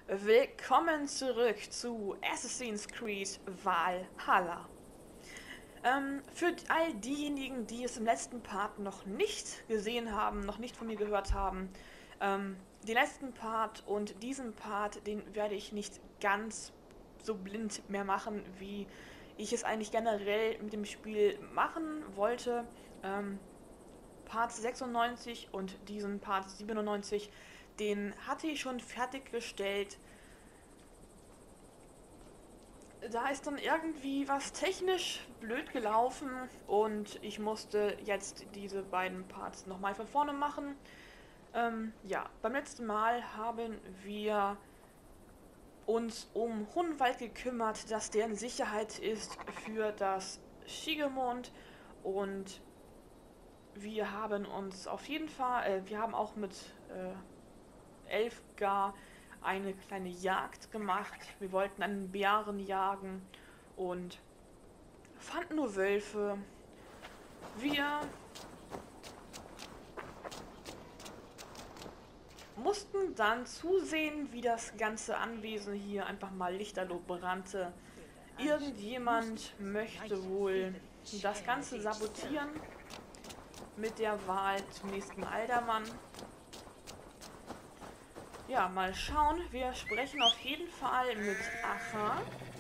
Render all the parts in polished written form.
Willkommen zurück zu Assassin's Creed Valhalla. Für all diejenigen, die es im letzten Part noch nicht gesehen haben, noch nicht von mir gehört haben, den letzten Part und diesen Part, den werde ich nicht ganz so blind mehr machen, wie ich es eigentlich generell mit dem Spiel machen wollte. Part 96 und diesen Part 97, den hatte ich schon fertiggestellt. Da ist dann irgendwie was technisch blöd gelaufen und ich musste jetzt diese beiden Parts nochmal von vorne machen. Ja, beim letzten Mal haben wir uns um Hunwald gekümmert, dass der in Sicherheit ist für das Shigemond, und wir haben uns auf jeden Fall, wir haben auch mit Elfgar eine kleine Jagd gemacht. Wir wollten einen Bären jagen und fanden nur Wölfe. Wir mussten dann zusehen, wie das ganze Anwesen hier einfach mal lichterloh brannte. Irgendjemand möchte wohl das Ganze sabotieren mit der Wahl zum nächsten Aldermann. Ja, mal schauen. Wir sprechen auf jeden Fall mit Acha.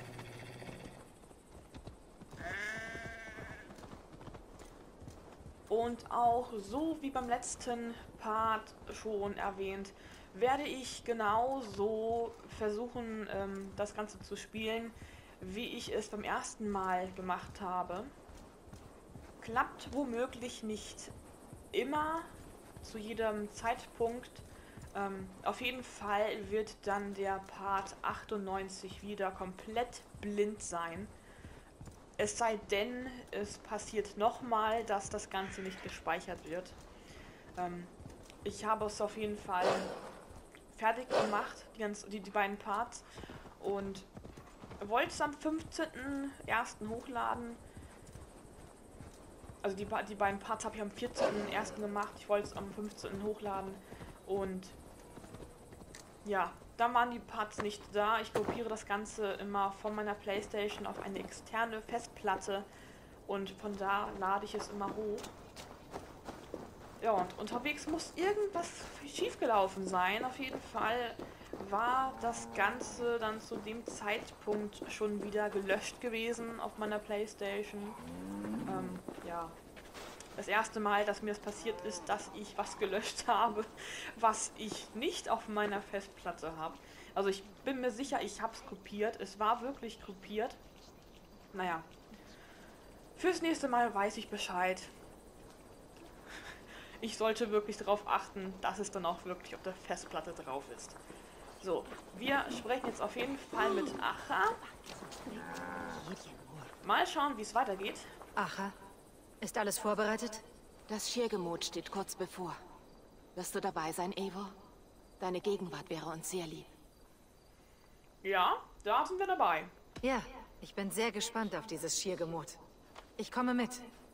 Und auch so wie beim letzten Part schon erwähnt, werde ich genauso versuchen, das Ganze zu spielen, wie ich es beim ersten Mal gemacht habe. Klappt womöglich nicht immer, zu jedem Zeitpunkt. Auf jeden Fall wird dann der Part 98 wieder komplett blind sein. Es sei denn, es passiert nochmal, dass das Ganze nicht gespeichert wird. Ich habe es auf jeden Fall fertig gemacht, die beiden Parts, und wollte es am 15.01. hochladen. Also die beiden Parts habe ich am 14.01. gemacht. Ich wollte es am 15. hochladen und ja, dann waren die Parts nicht da. Ich kopiere das Ganze immer von meiner Playstation auf eine externe Festplatte und von da lade ich es immer hoch. Ja, und unterwegs muss irgendwas schiefgelaufen sein. Auf jeden Fall war das Ganze dann zu dem Zeitpunkt schon wieder gelöscht gewesen auf meiner Playstation. Ja. Das erste Mal, dass mir das passiert ist, dass ich was gelöscht habe, was ich nicht auf meiner Festplatte habe. Also ich bin mir sicher, ich habe es kopiert. Es war wirklich kopiert. Naja. Fürs nächste Mal weiß ich Bescheid. Ich sollte wirklich darauf achten, dass es dann auch wirklich auf der Festplatte drauf ist. So, wir sprechen jetzt auf jeden Fall mit Acha. Mal schauen, wie es weitergeht. Acha, ist alles vorbereitet? Das Schirgemut steht kurz bevor. Wirst du dabei sein, Eivor? Deine Gegenwart wäre uns sehr lieb. Ja, da sind wir dabei. Ja, ich bin sehr gespannt auf dieses Schirgemut. Ich komme mit.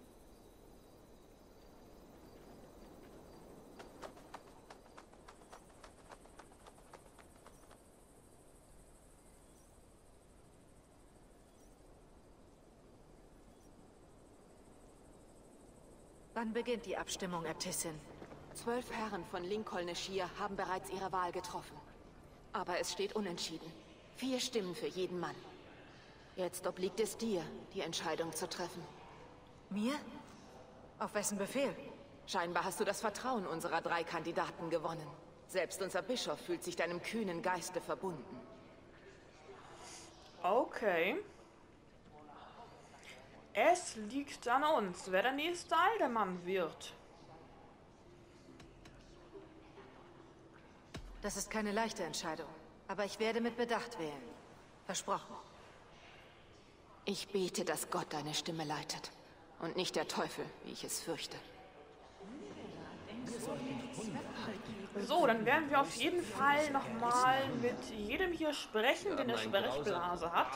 Wann beginnt die Abstimmung, Äbtissin? 12 Herren von Lincoln-Shire haben bereits ihre Wahl getroffen. Aber es steht unentschieden. 4 Stimmen für jeden Mann. Jetzt obliegt es dir, die Entscheidung zu treffen. Mir? Auf wessen Befehl? Scheinbar hast du das Vertrauen unserer 3 Kandidaten gewonnen. Selbst unser Bischof fühlt sich deinem kühnen Geiste verbunden. Okay. Es liegt an uns, wer der nächste Aldermann wird. Das ist keine leichte Entscheidung, aber ich werde mit Bedacht wählen. Versprochen. Ich bete, dass Gott deine Stimme leitet. Und nicht der Teufel, wie ich es fürchte. So, dann werden wir auf jeden Fall nochmal mit jedem hier sprechen, der eine Sprechblase hat.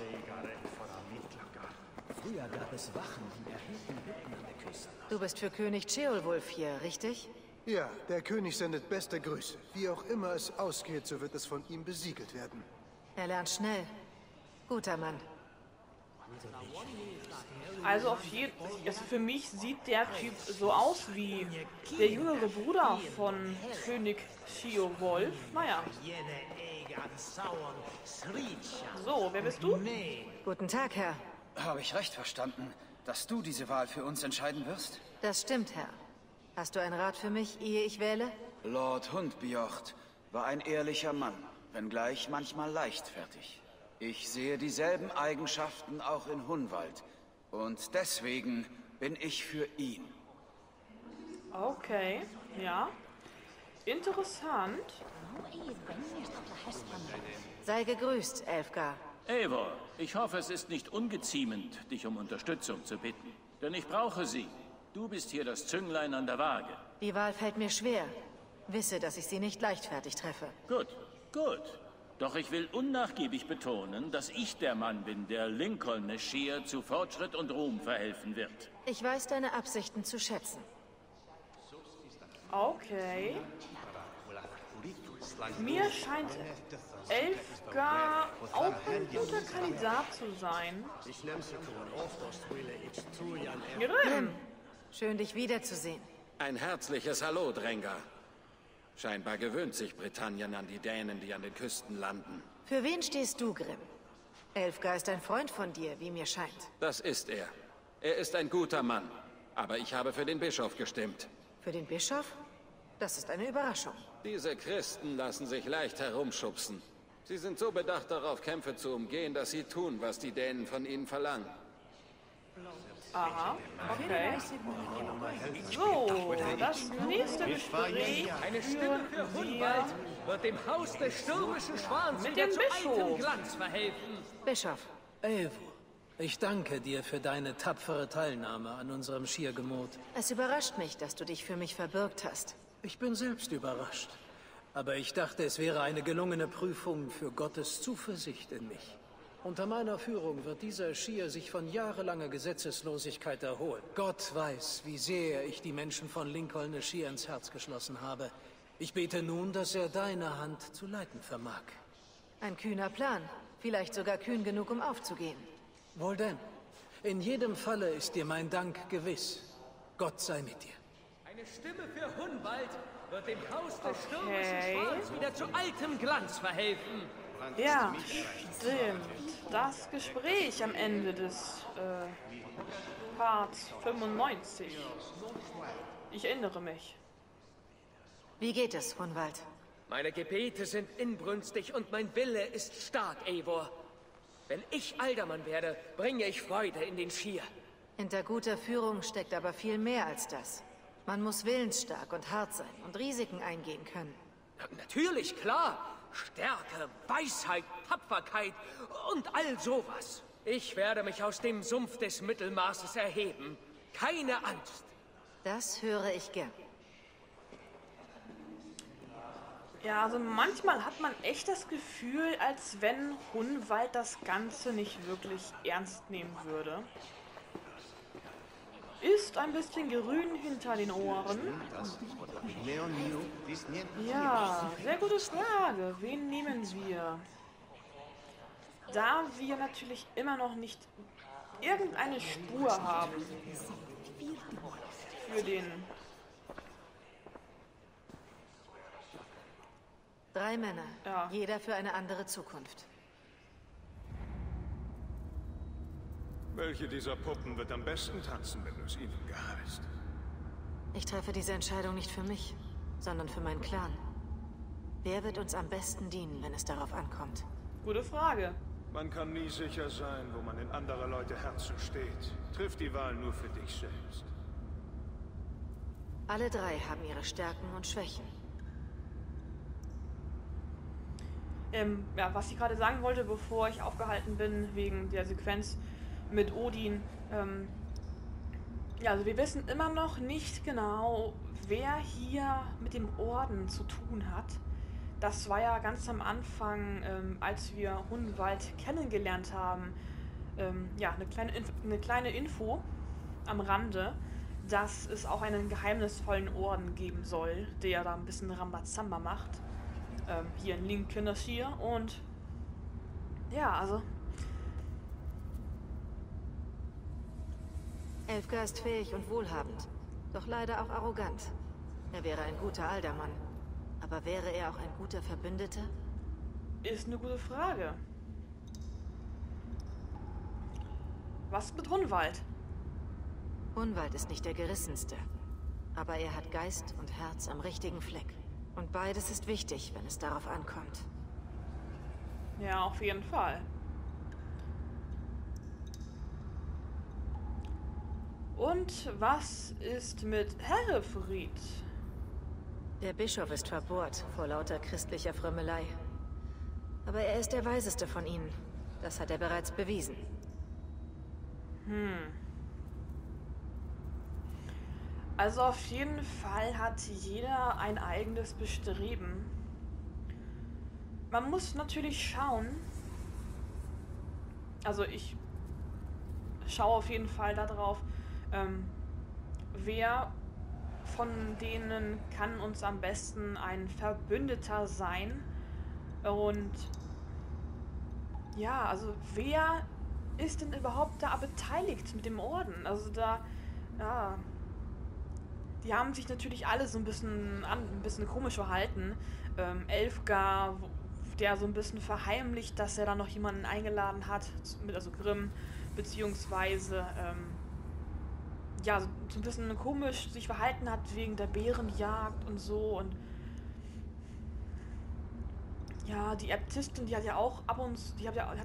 Früher gab es Wachen, die erhielten Hütten an der Küste. Du bist für König Ceolwulf hier, richtig? Ja, der König sendet beste Grüße. Wie auch immer es ausgeht, so wird es von ihm besiegelt werden. Er lernt schnell. Guter Mann. Also auf jeden Fall, für mich sieht der Typ so aus wie der jüngere Bruder von König Sheolwolf. Naja. So, wer bist du? Guten Tag, Herr. Habe ich recht verstanden, dass du diese Wahl für uns entscheiden wirst? Das stimmt, Herr. Hast du einen Rat für mich, ehe ich wähle? Lord Hundbjocht war ein ehrlicher Mann, wenngleich manchmal leichtfertig. Ich sehe dieselben Eigenschaften auch in Hunwald. Und deswegen bin ich für ihn. Okay, ja. Interessant. Sei gegrüßt, Elfgar. Eivor, ich hoffe, es ist nicht ungeziemend, dich um Unterstützung zu bitten. Denn ich brauche sie. Du bist hier das Zünglein an der Waage. Die Wahl fällt mir schwer. Wisse, dass ich sie nicht leichtfertig treffe. Gut, gut. Doch ich will unnachgiebig betonen, dass ich der Mann bin, der Lincoln Nashir zu Fortschritt und Ruhm verhelfen wird. Ich weiß deine Absichten zu schätzen. Okay. Mir scheint Elfgar auch ein guter Kandidat zu sein. Grimm. Schön, dich wiederzusehen. Ein herzliches Hallo, Dränger. Scheinbar gewöhnt sich Britannien an die Dänen, die an den Küsten landen. Für wen stehst du, Grimm? Elfgar ist ein Freund von dir, wie mir scheint. Das ist er. Er ist ein guter Mann. Aber ich habe für den Bischof gestimmt. Für den Bischof? Das ist eine Überraschung. Diese Christen lassen sich leicht herumschubsen. Sie sind so bedacht darauf, Kämpfe zu umgehen, dass sie tun, was die Dänen von ihnen verlangen. Aha, okay. So, das nächste Gespräch Eine Stimme für Hunwald wird dem Haus des stürmischen Schwans mit wieder dem zu altem Bischof. Glanz verhelfen. Bischof, Eivor, ich danke dir für deine tapfere Teilnahme an unserem Schiergemot. es überrascht mich, dass du dich für mich verbürgt hast. Ich bin selbst überrascht. Aber ich dachte, es wäre eine gelungene Prüfung für Gottes Zuversicht in mich. Unter meiner Führung wird dieser Schier sich von jahrelanger Gesetzeslosigkeit erholen. Gott weiß, wie sehr ich die Menschen von Lincoln Nashir ins Herz geschlossen habe. Ich bete nun, dass er deine Hand zu leiten vermag. Ein kühner Plan. Vielleicht sogar kühn genug, um aufzugehen. Wohl denn. In jedem Falle ist dir mein Dank gewiss. Gott sei mit dir. Eine Stimme für Hunwald wird dem Haus des stürmischen Schwans wieder zu altem Glanz verhelfen. Ja, stimmt. Das Gespräch am Ende des Parts 95. Ich erinnere mich. Wie geht es, Hunwald? Meine Gebete sind inbrünstig und mein Wille ist stark, Eivor. Wenn ich Aldermann werde, bringe ich Freude in den Schier. Hinter guter Führung steckt aber viel mehr als das. Man muss willensstark und hart sein und Risiken eingehen können. Natürlich, klar. Stärke, Weisheit, Tapferkeit und all sowas. Ich werde mich aus dem Sumpf des Mittelmaßes erheben. Keine Angst. Das höre ich gern. Ja, also manchmal hat man echt das Gefühl, als wenn Hunwald das Ganze nicht wirklich ernst nehmen würde. Ist ein bisschen grün hinter den Ohren. Ja, sehr gute Frage. Wen nehmen wir? Da wir natürlich immer noch nicht irgendeine Spur haben für den... 3 Männer, Ja. jeder für eine andere Zukunft. Welche dieser Puppen wird am besten tanzen, wenn du es ihnen geheißt? Ich treffe diese Entscheidung nicht für mich, sondern für meinen Clan. Wer wird uns am besten dienen, wenn es darauf ankommt? Gute Frage. Man kann nie sicher sein, wo man in anderer Leute Herzen steht. Triff die Wahl nur für dich selbst. Alle 3 haben ihre Stärken und Schwächen. Ja, was ich gerade sagen wollte, bevor ich aufgehalten bin, wegen der Sequenz mit Odin. Ja, also wir wissen immer noch nicht genau, wer hier mit dem Orden zu tun hat. Das war ja ganz am Anfang, als wir Hunwald kennengelernt haben, ja, eine kleine Info am Rande. dass es auch einen geheimnisvollen Orden geben soll, der da ein bisschen Rambazamba macht. Hier in Lincolnshire. Und ja, also Elfgar ist fähig und wohlhabend, doch leider auch arrogant. Er wäre ein guter Aldermann. Aber wäre er auch ein guter Verbündeter? Ist eine gute Frage. Was mit Hunwald? Hunwald ist nicht der gerissenste. Aber er hat Geist und Herz am richtigen Fleck. Und beides ist wichtig, wenn es darauf ankommt. Ja, auf jeden Fall. Und was ist mit Herefried? Der Bischof ist verbohrt vor lauter christlicher Frömmelei. Aber er ist der Weiseste von ihnen. Das hat er bereits bewiesen. Also auf jeden Fall hat jeder ein eigenes Bestreben. Man muss natürlich schauen. Also ich schaue auf jeden Fall darauf, wer von denen kann uns am besten ein Verbündeter sein. Und ja, also wer ist denn überhaupt da beteiligt mit dem Orden? Also da, ja, die haben sich natürlich alle so ein bisschen komisch verhalten. Elfgar, der so ein bisschen verheimlicht, dass er da noch jemanden eingeladen hat, also Grimm, beziehungsweise ja, so ein bisschen komisch sich verhalten hat wegen der Bärenjagd und so. Und ja, die Äbtistin, die hat ja auch ab und zu, die hat ja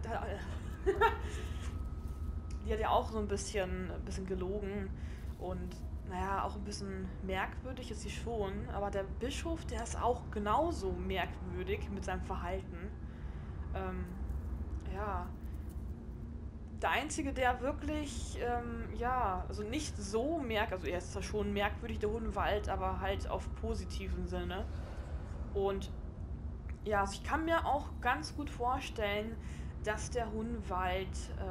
auch so ein bisschen gelogen und naja, auch ein bisschen merkwürdig ist sie schon, aber der Bischof, der ist auch genauso merkwürdig mit seinem Verhalten. Ja, der Einzige, der wirklich, ja, also nicht so also er ist zwar schon merkwürdig, der Hunwald, aber halt auf positiven Sinne. Und ja, also ich kann mir auch ganz gut vorstellen, dass der Hunwald,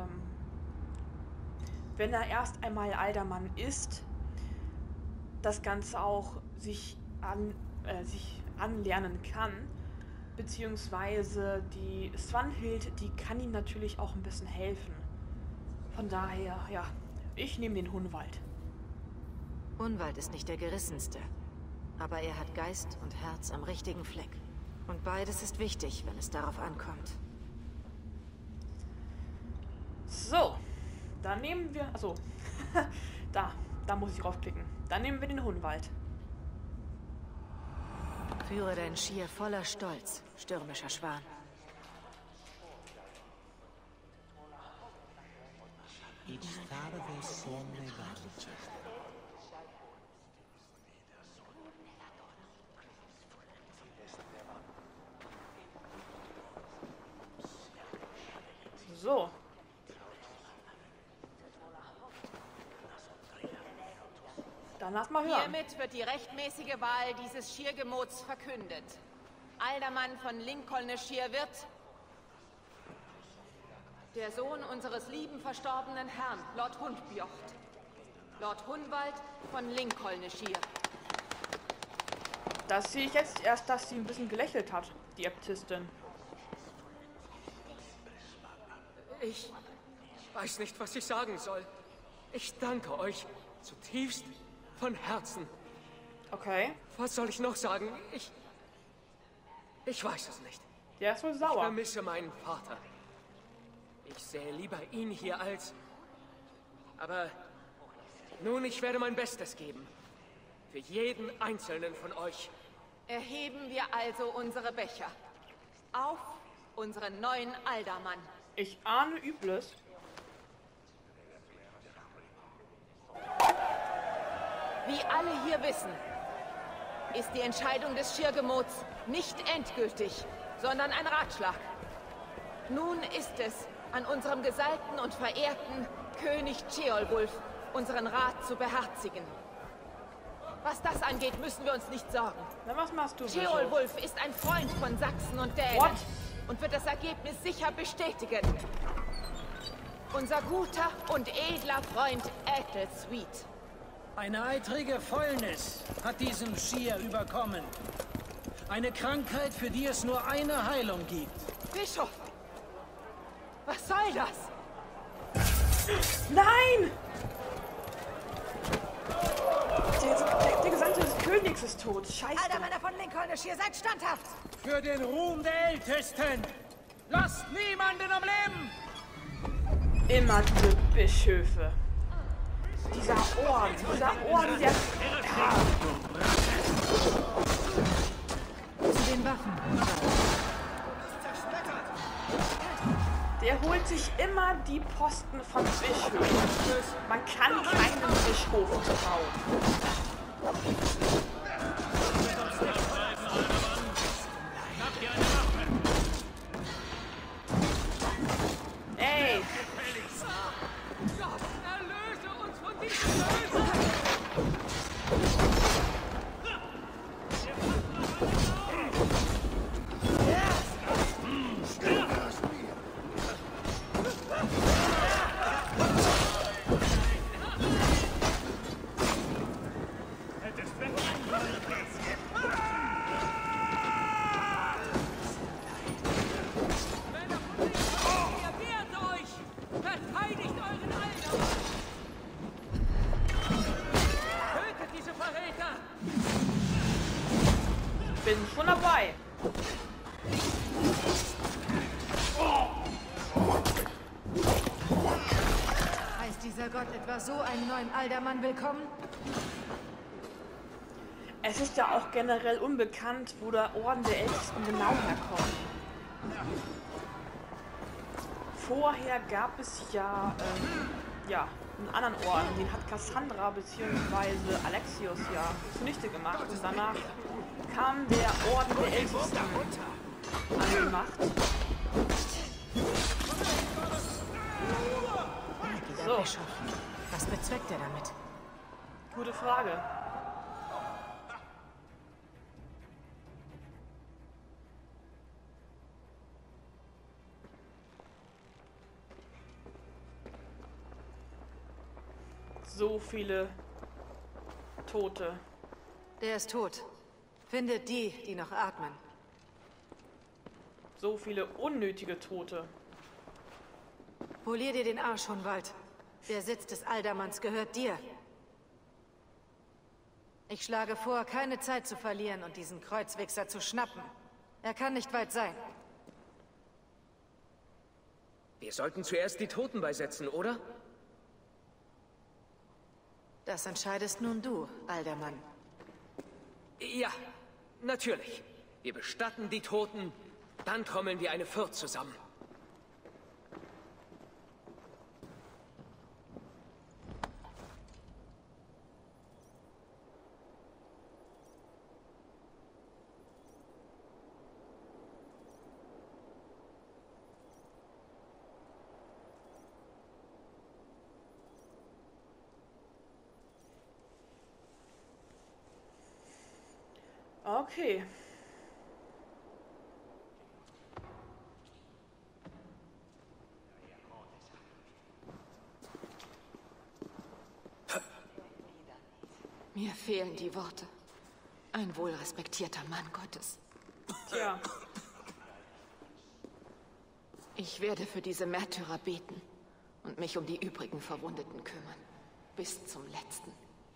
wenn er erst einmal Aldermann ist, das Ganze auch sich anlernen kann, beziehungsweise die Svanhild, die kann ihm natürlich auch ein bisschen helfen. Von daher, ja, ich nehme den Hunwald. Hunwald ist nicht der gerissenste, aber er hat Geist und Herz am richtigen Fleck. Und beides ist wichtig, wenn es darauf ankommt. So, dann nehmen wir, also da muss ich draufklicken. Dann nehmen wir den Hunwald. Führe dein Schier voller Stolz, stürmischer Schwan. So. Dann lass mal hören. Hiermit wird die rechtmäßige Wahl dieses Schiergemots verkündet. Aldermann von Lincolnshire wird der Sohn unseres lieben verstorbenen Herrn, Lord Hundbjocht. Lord Hunwald von Lincolnshire. Das sehe ich jetzt erst, dass sie ein bisschen gelächelt hat, die Äbtistin. Ich weiß nicht, was ich sagen soll. Ich danke euch zutiefst von Herzen. Okay. Was soll ich noch sagen? Ich weiß es nicht. Der ist wohl Ich sauer. vermisse meinen Vater. Ich sähe lieber ihn hier als... Aber nun, ich werde mein Bestes geben. Für jeden einzelnen von euch. Erheben wir also unsere Becher. Auf unseren neuen Aldermann. Ich ahne Übles. Wie alle hier wissen, ist die Entscheidung des Schiergemots nicht endgültig, sondern ein Ratschlag. Nun ist es an unserem gesalbten und verehrten König Ceolwulf, unseren Rat zu beherzigen. Was das angeht, müssen wir uns nicht sorgen. Na, was machst du, Bischof? Ceolwulf ist ein Freund von Sachsen und Dänen. What? Und wird das Ergebnis sicher bestätigen. Unser guter und edler Freund Ethelsweet. Eine eitrige Fäulnis hat diesen Schier überkommen. Eine Krankheit, für die es nur eine Heilung gibt. Bischof! Was soll das? Nein! Der Gesandte des Königs ist tot. Scheiße. Alter Männer von Lincolnish, ihr seid standhaft! Für den Ruhm der Ältesten! Lasst niemanden am Leben! Immer diese Bischöfe. Dieser Orden, der... Ja. Zu den Waffen. Der holt sich immer die Posten von Bischöfen. Man kann keinen Bischof trauen. Ey! Gott, erlöse uns von diesem Bösen! Bin schon dabei. Heißt dieser Gott etwa so einen neuen Aldermann willkommen? Es ist ja auch generell unbekannt, wo der Orden der Ältesten genau herkommt. Vorher gab es ja, einen anderen Orden, den hat Cassandra bzw. Alexios ja zunichte gemacht und danach kam der Orden der Ältesten an die Macht. So. Bischof. Was bezweckt er damit? Gute Frage. So viele Tote. Der ist tot. Findet die, die noch atmen. So viele unnötige Tote. Polier dir den Arsch, Hunwald. Der Sitz des Aldermanns gehört dir. Ich schlage vor, keine Zeit zu verlieren und diesen Kreuzwichser zu schnappen. Er kann nicht weit sein. Wir sollten zuerst die Toten beisetzen, oder? Das entscheidest nun du, Aldermann. Ja, natürlich. Wir bestatten die Toten, dann trommeln wir eine Fürth zusammen. Okay. Mir fehlen die Worte. Ein wohlrespektierter Mann Gottes. Tja. Ich werde für diese Märtyrer beten und mich um die übrigen Verwundeten kümmern. Bis zum Letzten.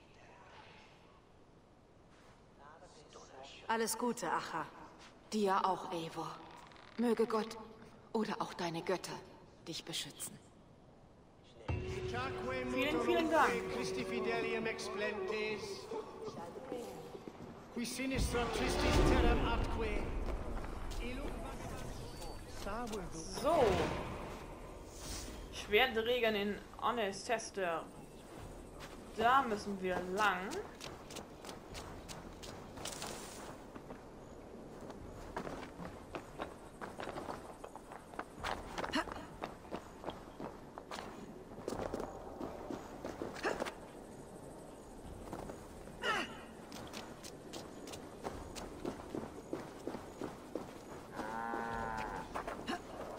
Alles Gute, Acha. Dir auch, Eivor. Möge Gott oder auch deine Götter dich beschützen. Vielen, vielen Dank. Christi fidelium explentes. Qui sinistra tristis terram atque. So. Schwerträgern in Honestester. Da müssen wir lang.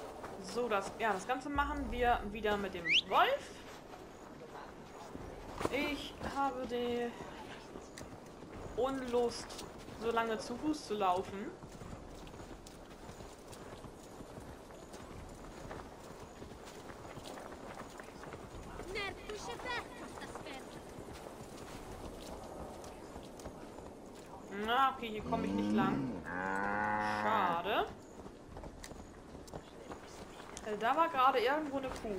So, das Ganze machen wir wieder mit dem Wolf. Ich habe die Unlust, so lange zu Fuß zu laufen. Na, okay, hier komme ich nicht lang. Schade. Da war gerade irgendwo eine Kuh.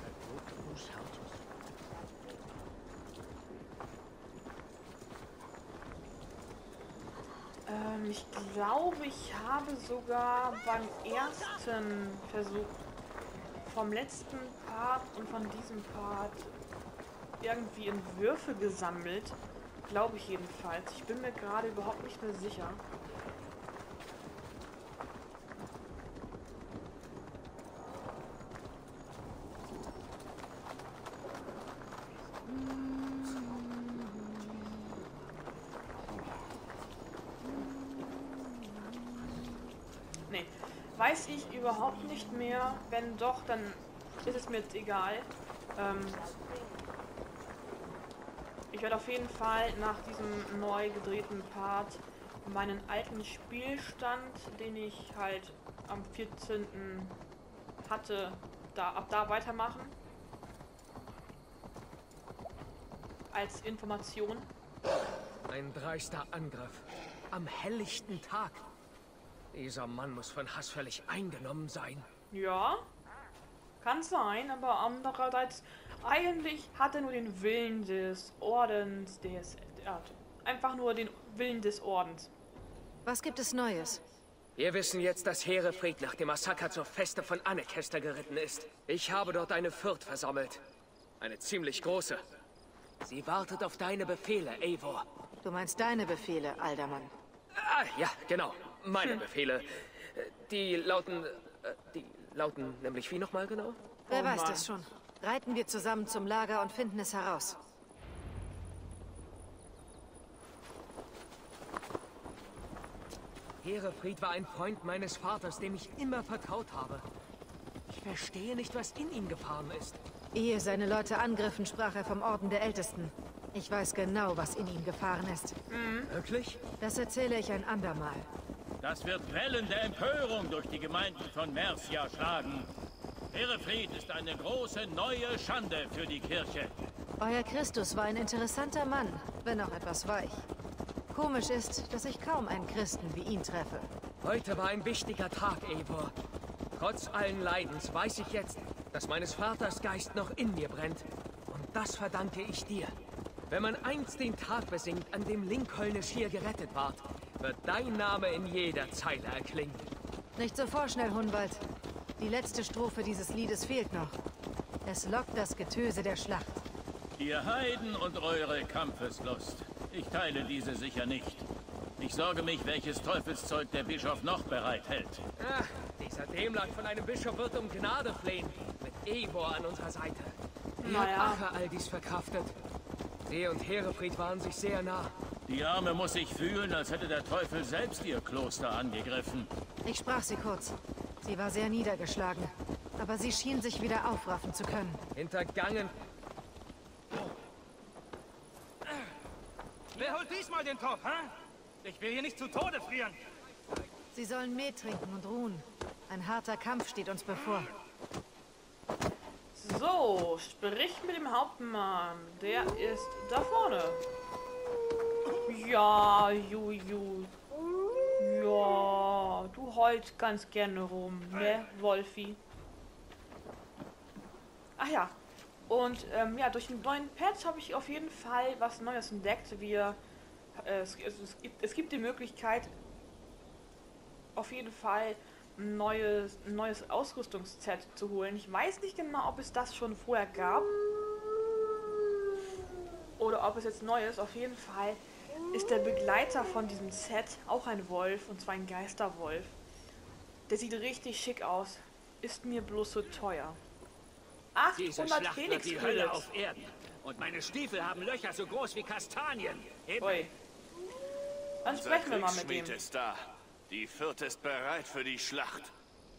Ich glaube, ich habe sogar beim ersten Versuch vom letzten Part und von diesem Part irgendwie Entwürfe gesammelt. Glaube ich jedenfalls. Ich bin mir gerade überhaupt nicht mehr sicher. Nee, weiß ich überhaupt nicht mehr. Wenn doch, dann ist es mir jetzt egal. Ich werde auf jeden Fall nach diesem neu gedrehten Part meinen alten Spielstand, den ich halt am 14. hatte, ab da weitermachen. Als Information. Ein dreister Angriff. Am helllichten Tag. Dieser Mann muss von Hass völlig eingenommen sein. Ja, kann sein, aber andererseits, eigentlich hat er nur den Willen des Ordens, einfach nur den Willen des Ordens. Was gibt es Neues? Wir wissen jetzt, dass Herefried nach dem Massaker zur Feste von Annekester geritten ist. Ich habe dort eine Fürth versammelt. Eine ziemlich große. Sie wartet auf deine Befehle, Eivor. Du meinst deine Befehle, Alderman? Ah, ja, genau. Meine Befehle. Die lauten nämlich wie nochmal genau? Wer weiß das schon. Reiten wir zusammen zum Lager und finden es heraus. Herefried war ein Freund meines Vaters, dem ich immer vertraut habe. Ich verstehe nicht, was in ihm gefahren ist. Ehe seine Leute angriffen, sprach er vom Orden der Ältesten. Ich weiß genau, was in ihm gefahren ist. Wirklich? Das erzähle ich ein andermal. Das wird Wellen der Empörung durch die Gemeinden von Mercia schlagen. Herefried ist eine große neue Schande für die Kirche. Euer Christus war ein interessanter Mann, wenn auch etwas weich. Komisch ist, dass ich kaum einen Christen wie ihn treffe. Heute war ein wichtiger Tag, Eivor. Trotz allen Leidens weiß ich jetzt, dass meines Vaters Geist noch in mir brennt. Und das verdanke ich dir. Wenn man einst den Tag besingt, an dem Lincolnisch hier gerettet ward, wird dein Name in jeder Zeile erklingen. Nicht so vorschnell, Hunwald. Die letzte Strophe dieses Liedes fehlt noch. Es lockt das Getöse der Schlacht. Ihr Heiden und eure Kampfeslust. Ich teile diese sicher nicht. Ich sorge mich, welches Teufelszeug der Bischof noch bereithält. Ach, dieser Dämlack von einem Bischof wird um Gnade flehen. Mit Eivor an unserer Seite. Wie hat Ache all dies verkraftet? Sie und Herefried waren sich sehr nah. Die Arme muss sich fühlen, als hätte der Teufel selbst ihr Kloster angegriffen. Ich sprach sie kurz. Sie war sehr niedergeschlagen. Aber sie schien sich wieder aufraffen zu können. Hintergangen. Wer holt diesmal den Topf, hä? Ich will hier nicht zu Tode frieren. Sie sollen Mehl trinken und ruhen. Ein harter Kampf steht uns bevor. So, sprich mit dem Hauptmann. Der ist da vorne. Ja, Juju. Ja, du heulst ganz gerne rum, ne, Wolfi? Ach ja. Und ja, durch den neuen Patch habe ich auf jeden Fall was Neues entdeckt. Es gibt die Möglichkeit, auf jeden Fall ein neues Ausrüstungsset zu holen. Ich weiß nicht genau, ob es das schon vorher gab oder ob es jetzt neu ist. Auf jeden Fall ist der Begleiter von diesem Set auch ein Wolf, und zwar ein Geisterwolf. Der sieht richtig schick aus. Ist mir bloß so teuer. 800 Phoenix die Hölle auf Erden. Und meine Stiefel haben Löcher so groß wie Kastanien. Ui. Dann sprechen wir mal mit dem. Ist da. Die Fürth ist bereit für die Schlacht.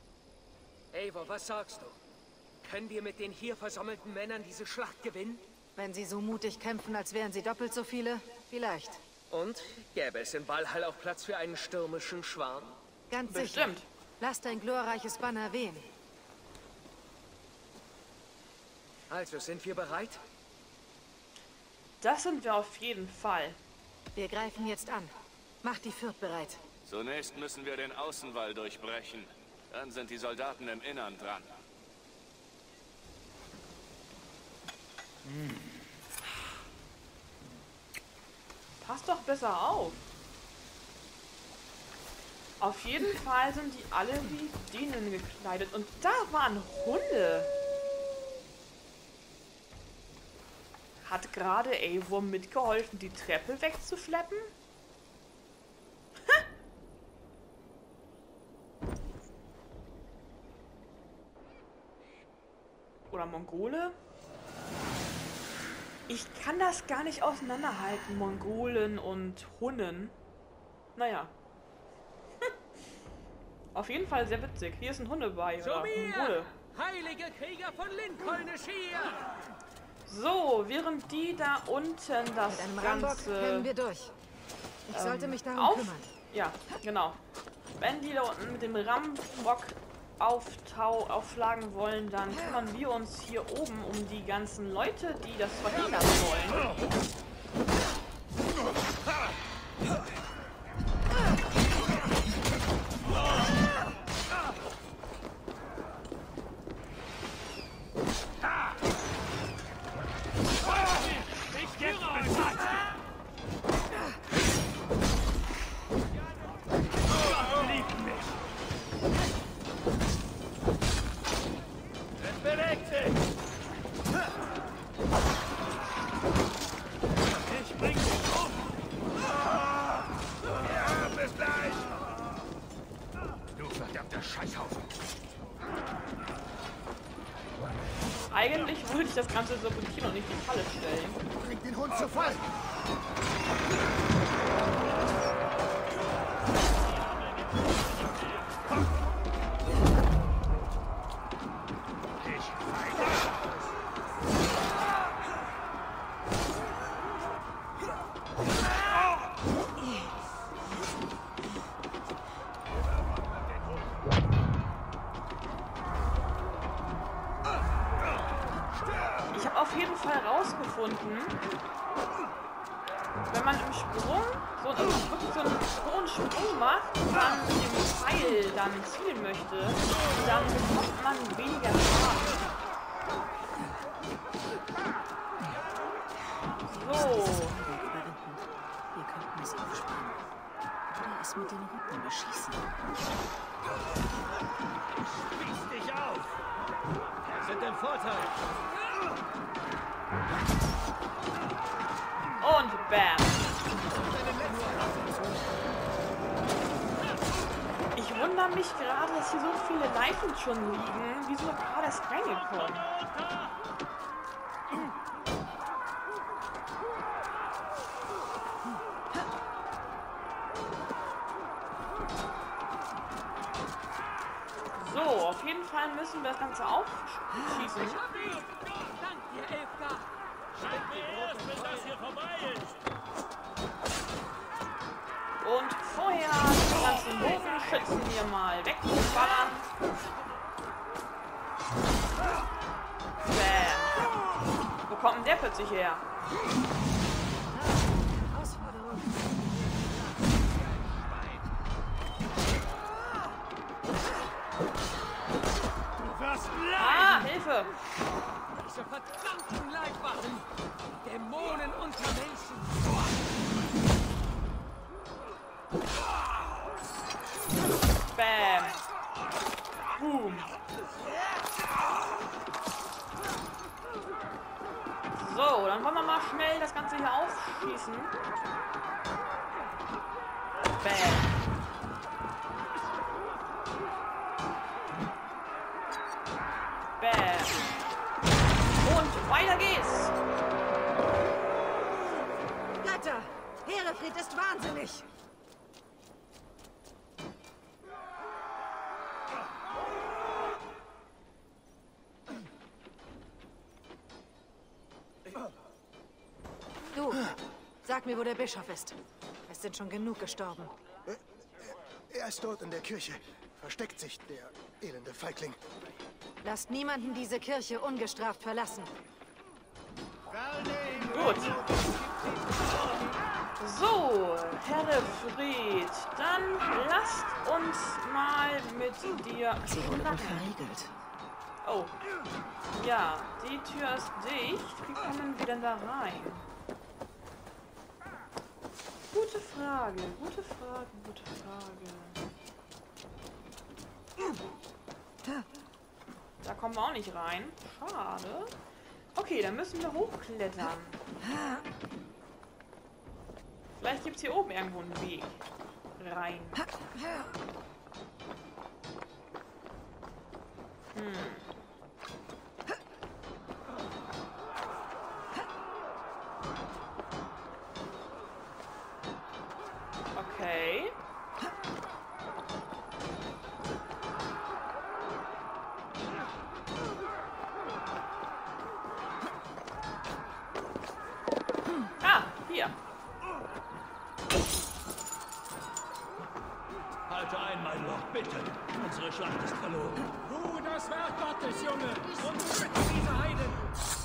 Eivor, was sagst du? Können wir mit den hier versammelten Männern diese Schlacht gewinnen? Wenn sie so mutig kämpfen, als wären sie doppelt so viele, vielleicht. Und? Gäbe es in Valhall auch Platz für einen stürmischen Schwarm? Ganz sicher. Bestimmt. Lass dein glorreiches Banner wehen. Also, sind wir bereit? Das sind wir auf jeden Fall. Wir greifen jetzt an. Mach die Fürth bereit. Zunächst müssen wir den Außenwall durchbrechen. Dann sind die Soldaten im Innern dran. Passt doch besser auf. Auf jeden Fall sind die alle wie Dienen gekleidet. Und da waren Hunde. Hat gerade Eivor mitgeholfen, die Treppe wegzuschleppen? Oder Mongole? Ich kann das gar nicht auseinanderhalten, Mongolen und Hunnen. Naja. Auf jeden Fall sehr witzig. Hier ist ein Hunde bei. Zu oder mir! Mongole. Heilige Krieger von Lincolnisch hier! So, während die da unten das Mit einem Rambock können Ganze wir durch. Ich sollte mich darum auf... kümmern. Ja, genau. Wenn die da unten mit dem Rambock aufschlagen wollen, dann kümmern wir uns hier oben um die ganzen Leute, die das verhindern wollen. Eigentlich würde ich das Ganze sabotieren und nicht die Falle stellen. Bringt den Hund zu Fall! Ich habe auf jeden Fall rausgefunden, wenn man im Sprung also wirklich so einen hohen Sprung macht und man mit dem Pfeil dann zielen möchte, dann bekommt man weniger Schaden. So. Wir könnten es aufsparen. Oder es mit den Rücken beschießen. Spieß dich auf! Wir sind im Vorteil! Und bam! Ich wundere mich gerade, dass hier so viele Leichen schon liegen. Wieso gerade erst reingekommen? So, auf jeden Fall müssen wir das Ganze aufschießen. Dank dir, Elfgar. Schalt mir erst, wenn das hier vorbei ist! Und vorher die ganzen Bogenschützen hier mal wegballern. Bam. Wo kommt denn der plötzlich her? Herausforderung. Du wirst Ah, Hilfe! Diese verdammten Leibwachen! Dämonen unter Menschen! Bam. Boom. So, dann wollen wir mal schnell das Ganze hier aufschießen. Bam. Bam. Und weiter geht's. Götter! Herefried ist wahnsinnig! Sag mir, wo der Bischof ist. Es sind schon genug gestorben. Er ist dort in der Kirche. Versteckt sich, der elende Feigling. Lasst niemanden diese Kirche ungestraft verlassen. Gut. So, Herrefried, dann lasst uns mal mit dir Sie wurden verriegelt. Oh, ja, die Tür ist dicht. Wie kommen wir denn da rein? Gute Frage, gute Frage, gute Frage. Da kommen wir auch nicht rein. Schade. Okay, dann müssen wir hochklettern. Vielleicht gibt es hier oben irgendwo einen Weg rein. Okay. Ah, hier. Halte ein, mein Lord, bitte. Unsere Schlacht ist verloren. Tu das Werk Gottes, Junge, und töte diese Heiden.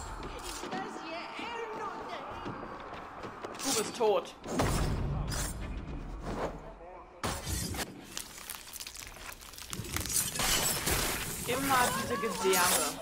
Du bist tot. Immer diese Gedärme.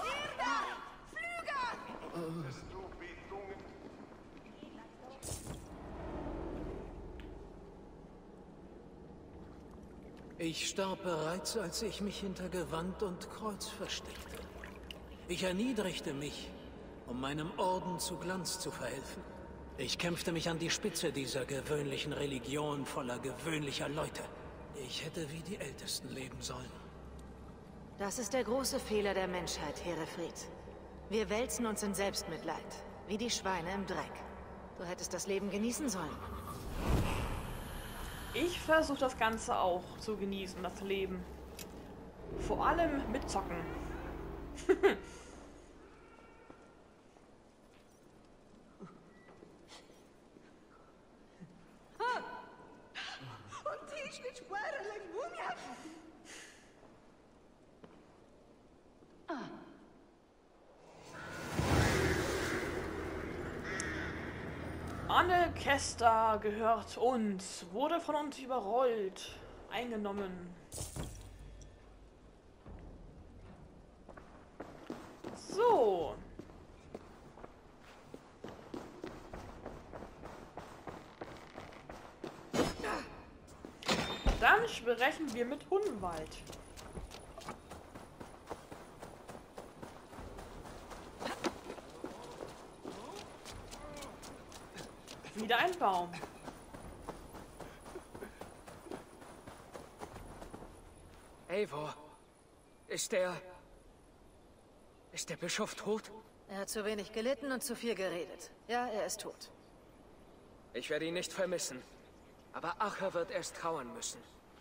Ich starb bereits, als ich mich hinter Gewand und Kreuz versteckte. Ich erniedrigte mich, um meinem Orden zu Glanz zu verhelfen. Ich kämpfte mich an die Spitze dieser gewöhnlichen Religion voller gewöhnlicher Leute. Ich hätte wie die Ältesten leben sollen. Das ist der große Fehler der Menschheit, Herefried. Wir wälzen uns in Selbstmitleid, wie die Schweine im Dreck. Du hättest das Leben genießen sollen. Ich versuche das Ganze auch zu genießen, das Leben. Vor allem mit Zocken. Anne Kester gehört uns, wurde von uns überrollt, eingenommen. So. Dann sprechen wir mit Hunwald. Wieder ein Baum. Eivor, ist der Bischof tot? Er hat zu wenig gelitten und zu viel geredet. Ja, er ist tot. Ich werde ihn nicht vermissen. Aber Acher wird erst trauern müssen.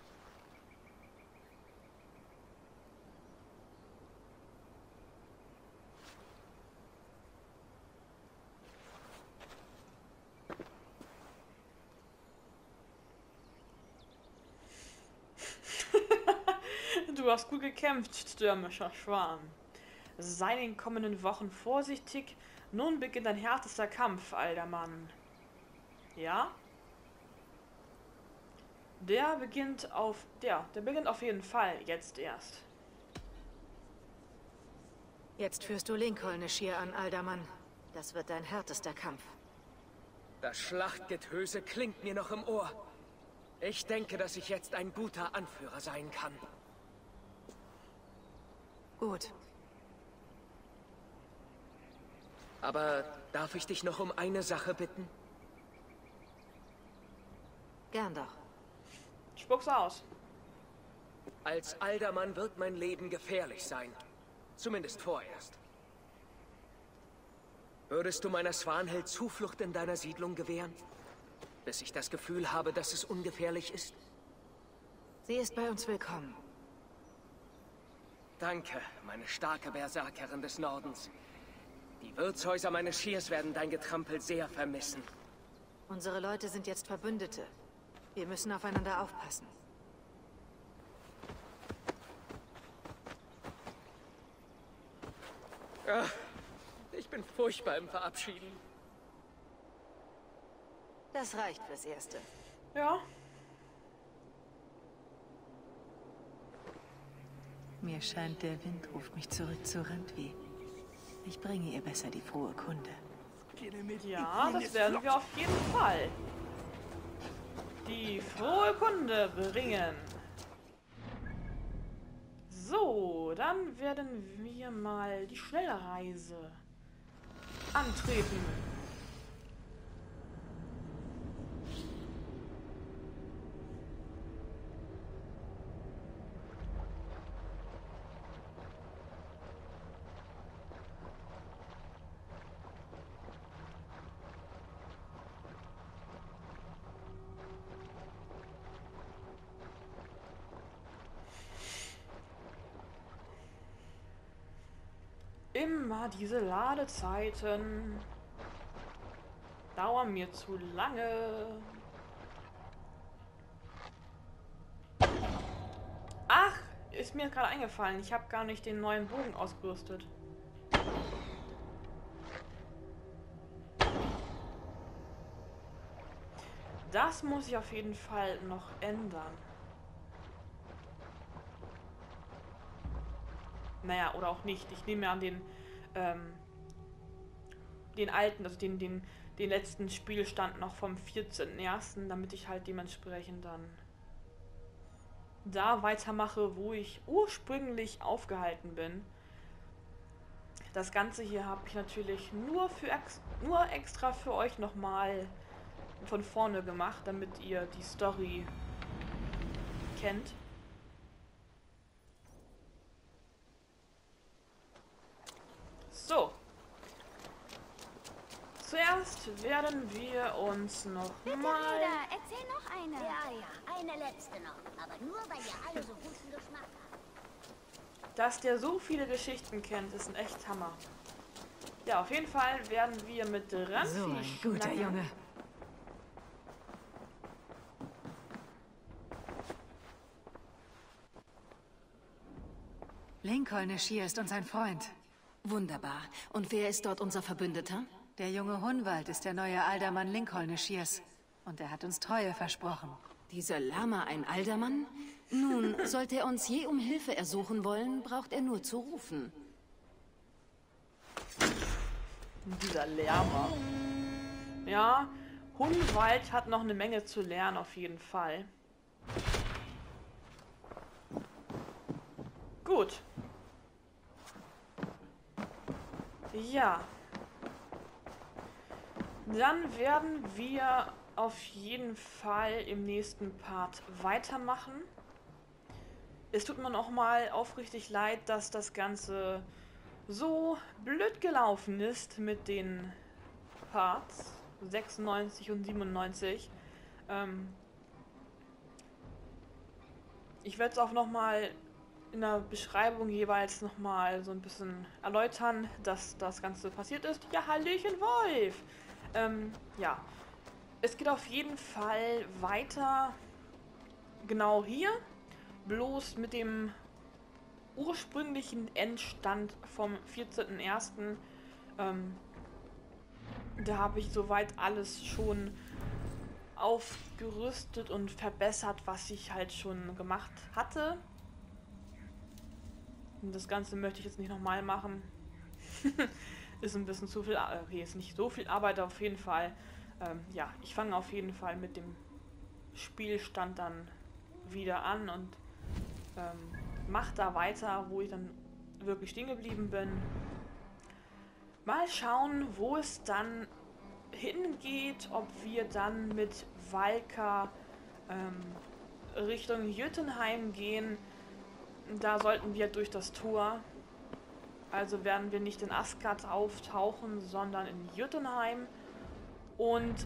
Du hast gut gekämpft, stürmischer Schwan. Sei in den kommenden Wochen vorsichtig. Nun beginnt ein härtester Kampf, alter Mann. Ja? Der beginnt auf jeden Fall jetzt erst. Jetzt führst du Lincoln-Schir an, alter Mann. Das wird dein härtester Kampf. Das Schlachtgetöse klingt mir noch im Ohr. Ich denke, dass ich jetzt ein guter Anführer sein kann. Gut. Aber darf ich dich noch um eine Sache bitten? Gern doch. Spuck's aus. Als Aldermann wird mein Leben gefährlich sein. Zumindest vorerst. Würdest du meiner Swanhild Zuflucht in deiner Siedlung gewähren? Bis ich das Gefühl habe, dass es ungefährlich ist? Sie ist bei uns willkommen. Danke, meine starke Berserkerin des Nordens. Die Wirtshäuser meines Schiers werden dein Getrampel sehr vermissen. Unsere Leute sind jetzt Verbündete. Wir müssen aufeinander aufpassen. Ach, ich bin furchtbar im Verabschieden. Das reicht fürs Erste. Ja. Mir scheint, der Wind ruft mich zurück zu Randvi. Ich bringe ihr besser die frohe Kunde. Ja, das werden wir auf jeden Fall. Die frohe Kunde bringen. So, dann werden wir mal die Schnellreise antreten. Immer diese Ladezeiten dauern mir zu lange. Ach, ist mir gerade eingefallen. Ich habe gar nicht den neuen Bogen ausgerüstet. Das muss ich auf jeden Fall noch ändern. Naja, oder auch nicht. Ich nehme an den alten, also den letzten Spielstand noch vom 14.01., damit ich halt dementsprechend dann da weitermache, wo ich ursprünglich aufgehalten bin. Das Ganze hier habe ich natürlich nur extra für euch nochmal von vorne gemacht, damit ihr die Story kennt. So. Zuerst werden wir uns noch Bitte mal... wieder, erzähl noch eine. Ja, eine letzte noch. Aber nur, weil ihr alle so guten Geschmack habt. Dass der so viele Geschichten kennt, ist ein echt Hammer. Ja, auf jeden Fall werden wir mit Randvi So ein guter Junge. Lincoln Nashir ist uns ein Freund. Wunderbar. Und wer ist dort unser Verbündeter? Der junge Hunwald ist der neue Aldermann Lincoln Nashirs. Und er hat uns Treue versprochen. Dieser Lama ein Aldermann? Nun, sollte er uns je um Hilfe ersuchen wollen, braucht er nur zu rufen. Dieser Lärmer. Ja, Hunwald hat noch eine Menge zu lernen, auf jeden Fall. Gut. Ja. Dann werden wir auf jeden Fall im nächsten Part weitermachen. Es tut mir noch mal aufrichtig leid, dass das Ganze so blöd gelaufen ist mit den Parts 96 und 97. Ich werde es auch noch mal in der Beschreibung jeweils noch mal so ein bisschen erläutern, dass das Ganze passiert ist. Ja, Hallöchen Wolf! Ja, es geht auf jeden Fall weiter genau hier, bloß mit dem ursprünglichen Endstand vom 14.01. Da habe ich soweit alles schon aufgerüstet und verbessert, was ich halt schon gemacht hatte. Und das Ganze möchte ich jetzt nicht nochmal machen. Ist ein bisschen zu viel, okay, ist nicht so viel Arbeit auf jeden Fall. Ja, ich fange auf jeden Fall mit dem Spielstand dann wieder an und mache da weiter, wo ich dann wirklich stehen geblieben bin. Mal schauen, wo es dann hingeht, ob wir dann mit Valka Richtung Jötunheim gehen. Da sollten wir durch das Tor. Also werden wir nicht in Asgard auftauchen, sondern in Jötunheim. Und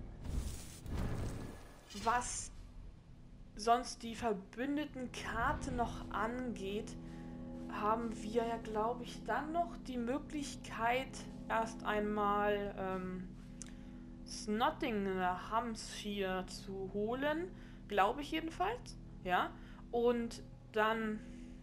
was sonst die Verbündeten-Karte noch angeht, haben wir ja, glaube ich, dann noch die Möglichkeit, erst einmal Nottinghamshire zu holen. Glaube ich jedenfalls. Ja. Und dann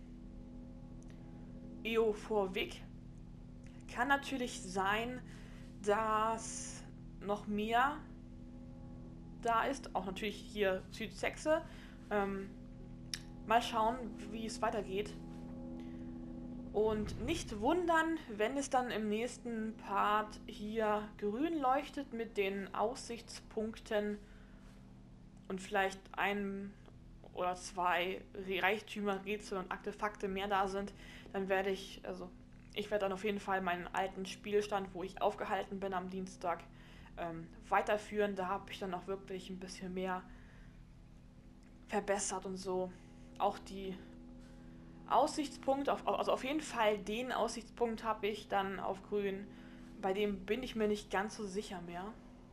Eofor-Wick. Kann natürlich sein, dass noch mehr da ist. Auch natürlich hier Südsexe. Mal schauen, wie es weitergeht. Und nicht wundern, wenn es dann im nächsten Part hier grün leuchtet mit den Aussichtspunkten und vielleicht ein oder zwei Reichtümer, Rätsel und Artefakte mehr da sind, dann werde ich werde dann auf jeden Fall meinen alten Spielstand, wo ich aufgehalten bin am Dienstag, weiterführen. Da habe ich dann auch wirklich ein bisschen mehr verbessert und so. Auch die Aussichtspunkt, also auf jeden Fall den Aussichtspunkt habe ich dann auf grün. Bei dem bin ich mir nicht ganz so sicher mehr.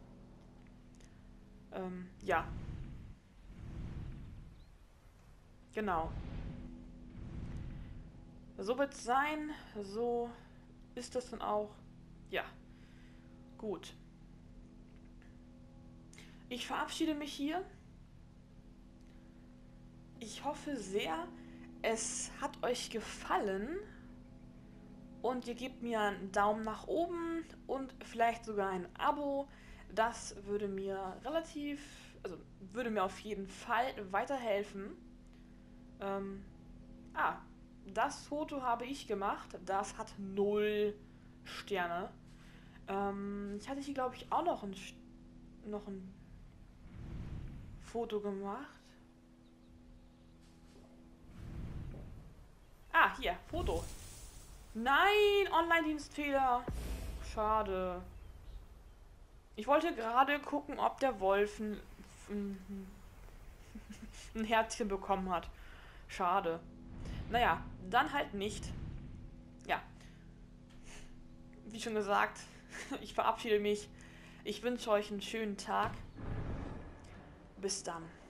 Ja. Genau. So wird es sein. So ist es dann auch. Ja. Gut. Ich verabschiede mich hier. Ich hoffe sehr, es hat euch gefallen und ihr gebt mir einen Daumen nach oben und vielleicht sogar ein Abo. Das würde mir würde mir auf jeden Fall weiterhelfen. Das Foto habe ich gemacht. Das hat 0 Sterne. Ich hatte hier, glaube ich, auch noch ein Foto gemacht. Hier, Foto. Nein, Online-Dienstfehler. Schade. Ich wollte gerade gucken, ob der Wolf ein Herzchen bekommen hat. Schade. Naja, dann halt nicht. Ja. Wie schon gesagt, ich verabschiede mich. Ich wünsche euch einen schönen Tag. Bis dann.